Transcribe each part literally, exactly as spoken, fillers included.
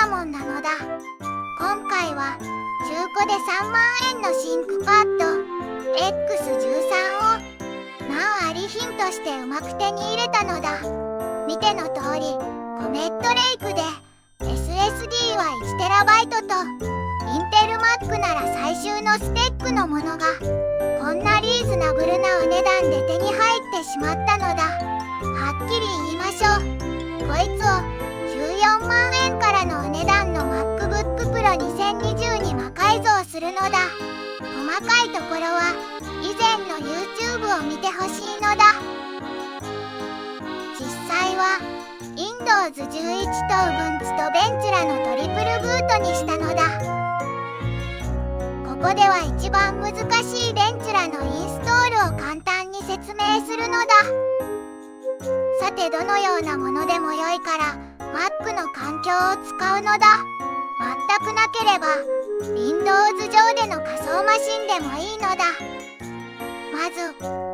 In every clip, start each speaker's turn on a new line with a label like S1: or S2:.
S1: サモンなのだ。今回は中古でさんまんえんのシンクパッド エックスじゅうさん を難あり品としてうまく手に入れたのだ。見ての通りコメットレイクで エスエスディー は いちテラバイト とインテル Mac なら最終のスペックのものがこんなリーズナブルなお値段で手に入ってしまったのだ。はっきり言いましょう。こいつをじゅうよんまんえんからのお値段の MacBook Pro にせんにじゅうに魔改造するのだ。細かいところは以前の YouTube を見てほしいのだ。実際は ウィンドウズじゅういち と Ubuntu とベンチュラのトリプルブートにしたのだ。ここでは一番難しいベンチュラのインストールを簡単に説明するのだ。さてどのようなものでもよいから Mac の環境を使うのだ。全くなければ Windows 上での仮想マシンでもいいのだ。まず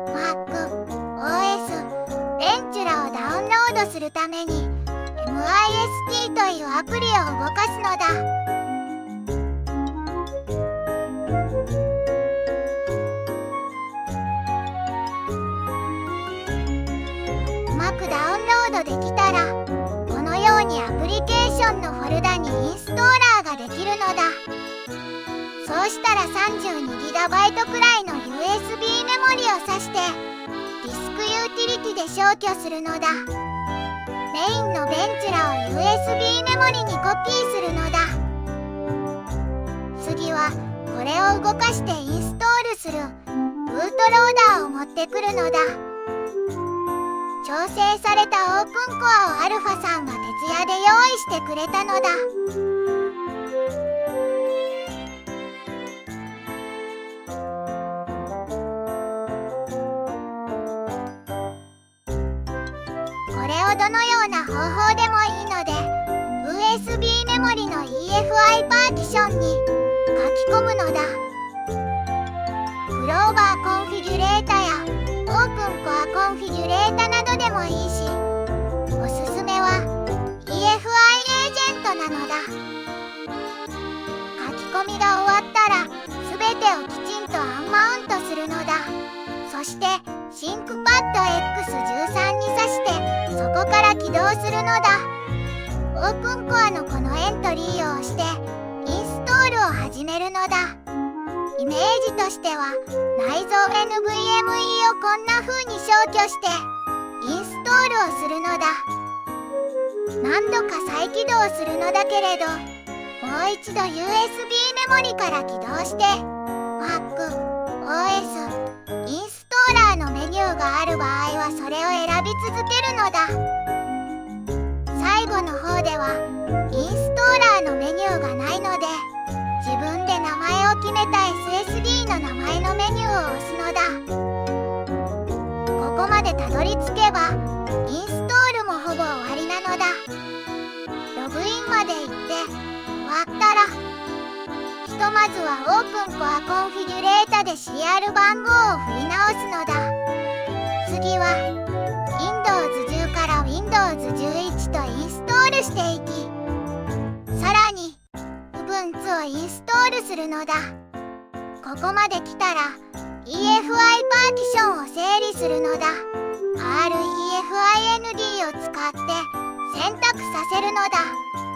S1: MacOS ベンチュラをダウンロードするために エムアイエスティー というアプリを動かすのだ。Mac ダウンロードできたらこのようにアプリケーションのフォルダにインストーラーができるのだ。そうしたら さんじゅうにギガバイト くらいの ユーエスビー メモリを挿してディスクユーティリティで消去するのだ。メインのベンチュラを ユーエスビー メモリにコピーするのだ。次はこれを動かしてインストールするブートローダーを持ってくるのだ。調整されたオープンコアをアルファさんが徹夜で用意してくれたのだ。これをどのような方法でもいいので ユーエスビー メモリの イーエフアイ パーティションに書き込むのだ。クローバーコンフィギュレータやオープンコアコンフィギュレータなどでもいいし、おすすめは イーエフアイ エージェントなのだ。書き込みが終わったら全てをきちんとアンマウントするのだ。そしてシンクパッド エックスじゅうさん に挿してそこから起動するのだ。オープンコアのこのエントリーを押してインストールを始めるのだ。イメージとしては内蔵 エヌブイエムイー をこんな風に消去してインストールをするのだ。何度か再起動するのだけれどもう一度 ユーエスビー メモリから起動して MacOS インストーラーのメニューがある場合はそれを選び続けるのだ。最後の方ではインストーラーのメニューがないので自分で名前を決めた エスエスディー の名前のメニューを押すのだ。ここまでたどり着けばインストールもほぼ終わりなのだ。ログインまで行って終わったらひとまずはオープンコアコンフィギュレータでシリアル番号を振り直すのだ。次は ウィンドウズじゅう から ウィンドウズじゅういち とインストールしていき、さらにUbuntu をインストールするのだ。ここまで来たら イーエフアイ パーティションを整理するのだ。 アールイーエフアイエヌディー を使って選択させるのだ。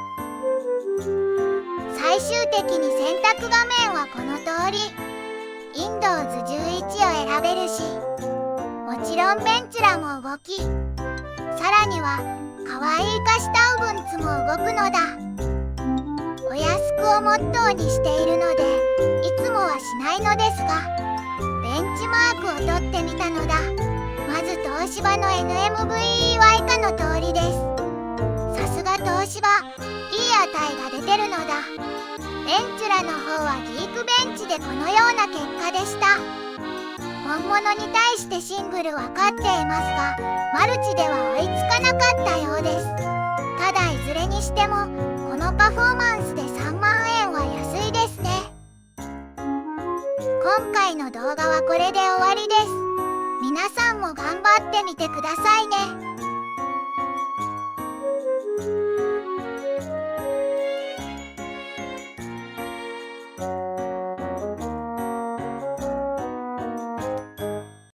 S1: 最終的に選択画面はこの通り ウィンドウズじゅういち を選べるし、もちろんベンチュラも動き、さらには可愛い化した Ubuntu も動くのだ。お安くをモットーにしているのでいつもはしないのですがベンチマークを取ってみたのだ。まず東芝の エヌエムブイイー は以下の通りです。さすが東芝、いい値が出てるのだ。ベンチュラの方はギークベンチでこのような結果でした。本物に対してシングルは勝っていますがマルチでは追いつかなかったようです。ただいずれにしてもこのパフォーマンスでさんまんえんは安いですね。今回の動画はこれで終わりです。皆さんも頑張ってみてくださいね。